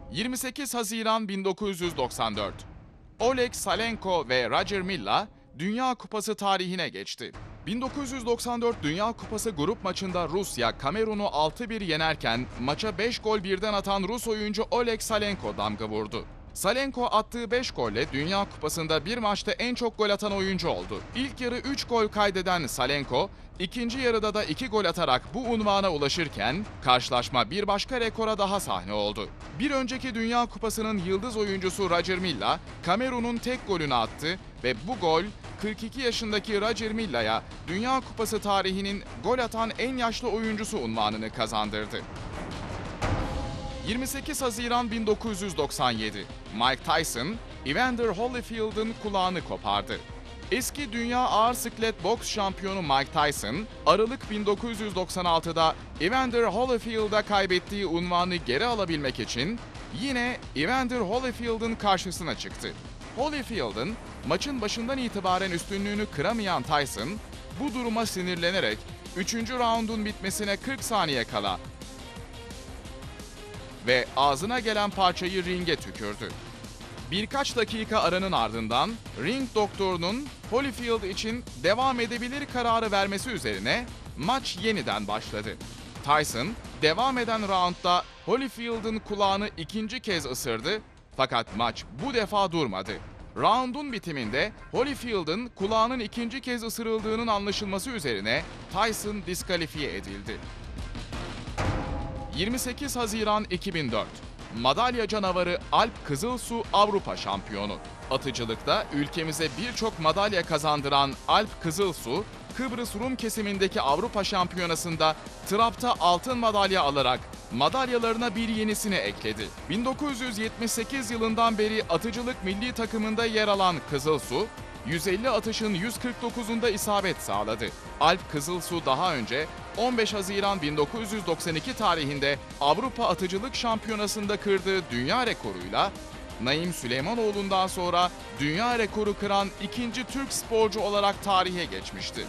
28 Haziran 1994. Oleg Salenko ve Roger Milla Dünya Kupası tarihine geçti. 1994 Dünya Kupası grup maçında Rusya Kamerun'u 6-1 yenerken maça 5 gol birden atan Rus oyuncu Oleg Salenko damga vurdu. Salenko attığı 5 golle Dünya Kupası'nda bir maçta en çok gol atan oyuncu oldu. İlk yarı 3 gol kaydeden Salenko, ikinci yarıda da 2 gol atarak bu unvana ulaşırken karşılaşma bir başka rekora daha sahne oldu. Bir önceki Dünya Kupası'nın yıldız oyuncusu Roger Milla, Kamerun'un tek golünü attı ve bu gol 42 yaşındaki Roger Milla'ya Dünya Kupası tarihinin gol atan en yaşlı oyuncusu unvanını kazandırdı. 28 Haziran 1997. Mike Tyson, Evander Holyfield'ın kulağını kopardı. Eski dünya ağır siklet boks şampiyonu Mike Tyson, Aralık 1996'da Evander Holyfield'a kaybettiği unvanı geri alabilmek için yine Evander Holyfield'ın karşısına çıktı. Holyfield'ın maçın başından itibaren üstünlüğünü kıramayan Tyson, bu duruma sinirlenerek 3. raundun bitmesine 40 saniye kala ve ağzına gelen parçayı ringe tükürdü. Birkaç dakika aranın ardından ring doktorunun Holyfield için devam edebilir kararı vermesi üzerine maç yeniden başladı. Tyson devam eden raundda Holyfield'ın kulağını ikinci kez ısırdı fakat maç bu defa durmadı. Raundun bitiminde Holyfield'ın kulağının ikinci kez ısırıldığının anlaşılması üzerine Tyson diskalifiye edildi. 28 Haziran 2004. Madalya canavarı Alp Kızılsu Avrupa şampiyonu. Atıcılıkta ülkemize birçok madalya kazandıran Alp Kızılsu, Kıbrıs Rum kesimindeki Avrupa şampiyonasında trapta altın madalya alarak madalyalarına bir yenisini ekledi. 1978 yılından beri atıcılık milli takımında yer alan Kızılsu, 150 atışın 149'unda isabet sağladı. Alp Kızılsu daha önce 15 Haziran 1992 tarihinde Avrupa Atıcılık Şampiyonası'nda kırdığı dünya rekoruyla Naim Süleymanoğlu'ndan sonra dünya rekoru kıran ikinci Türk sporcu olarak tarihe geçmişti.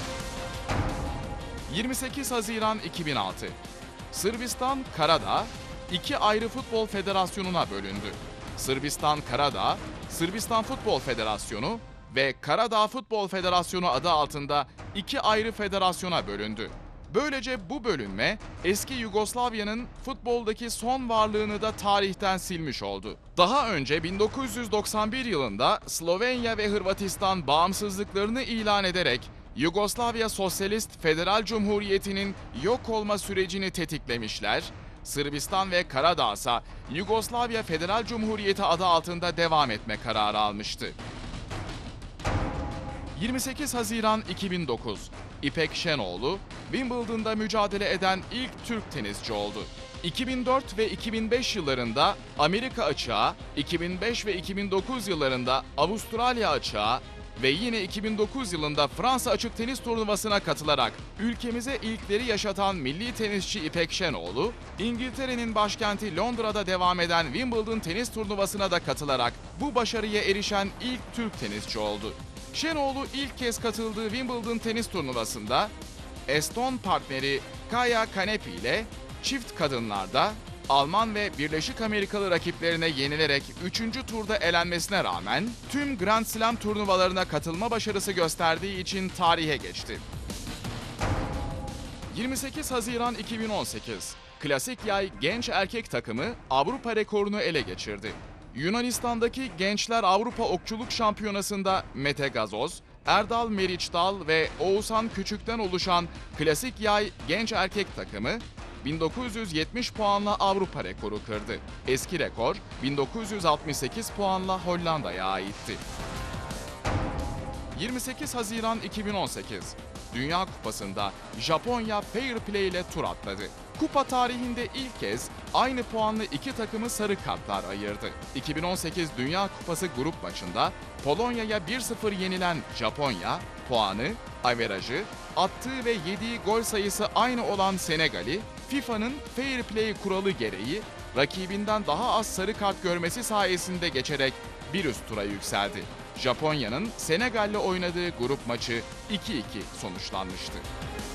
28 Haziran 2006. Sırbistan Karadağ iki ayrı futbol federasyonuna bölündü. Sırbistan Karadağ, Sırbistan Futbol Federasyonu ve Karadağ Futbol Federasyonu adı altında iki ayrı federasyona bölündü. Böylece bu bölünme eski Yugoslavya'nın futboldaki son varlığını da tarihten silmiş oldu. Daha önce 1991 yılında Slovenya ve Hırvatistan bağımsızlıklarını ilan ederek Yugoslavya Sosyalist Federal Cumhuriyeti'nin yok olma sürecini tetiklemişler, Sırbistan ve Karadağ ise Yugoslavya Federal Cumhuriyeti adı altında devam etme kararı almıştı. 28 Haziran 2009. İpek Şenoğlu, Wimbledon'da mücadele eden ilk Türk tenisçi oldu. 2004 ve 2005 yıllarında Amerika açığı, 2005 ve 2009 yıllarında Avustralya açığı ve yine 2009 yılında Fransa açık tenis turnuvasına katılarak ülkemize ilkleri yaşatan milli tenisçi İpek Şenoğlu, İngiltere'nin başkenti Londra'da devam eden Wimbledon tenis turnuvasına da katılarak bu başarıya erişen ilk Türk tenisçi oldu. Şenoğlu ilk kez katıldığı Wimbledon tenis turnuvasında Eston partneri Kaia Kanepi ile çift kadınlarda Alman ve Birleşik Amerikalı rakiplerine yenilerek 3. turda elenmesine rağmen tüm Grand Slam turnuvalarına katılma başarısı gösterdiği için tarihe geçti. 28 Haziran 2018. Klasik yay genç erkek takımı Avrupa rekorunu ele geçirdi. Yunanistan'daki Gençler Avrupa Okçuluk Şampiyonası'nda Mete Gazoz, Erdal Meriçdal ve Oğuzhan Küçük'ten oluşan klasik yay genç erkek takımı 1970 puanla Avrupa rekoru kırdı. Eski rekor 1968 puanla Hollanda'ya aitti. 28 Haziran 2018. Dünya Kupası'nda Japonya Fair Play ile tur atladı. Kupa tarihinde ilk kez aynı puanlı iki takımı sarı kartlar ayırdı. 2018 Dünya Kupası grup maçında Polonya'ya 1-0 yenilen Japonya, puanı, averajı, attığı ve yediği gol sayısı aynı olan Senegal'i, FIFA'nın Fair Play kuralı gereği rakibinden daha az sarı kart görmesi sayesinde geçerek bir üst tura yükseldi. Japonya'nın Senegal'le oynadığı grup maçı 2-2 sonuçlanmıştı.